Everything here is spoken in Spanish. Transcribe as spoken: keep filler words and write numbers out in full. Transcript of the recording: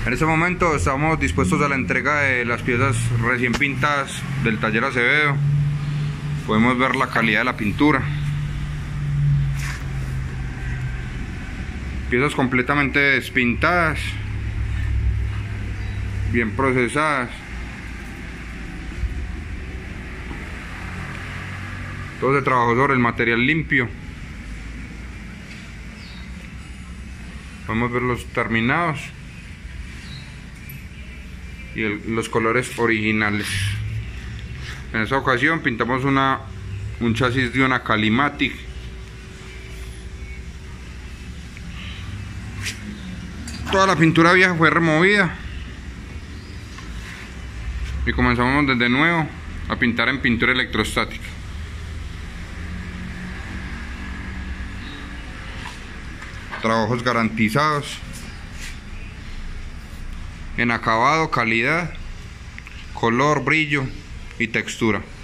En este momento estamos dispuestos a la entrega de las piezas recién pintadas del taller Acevedo. Podemos ver la calidad de la pintura. Piezas completamente despintadas, bien procesadas. Todo se trabajó sobre el material limpio. Podemos ver los terminados y el, los colores originales. En esta ocasión pintamos una un chasis de una Calimatic. Toda la pintura vieja fue removida y comenzamos desde nuevo a pintar en pintura electrostática. Trabajos garantizados en acabado, calidad, color, brillo y textura.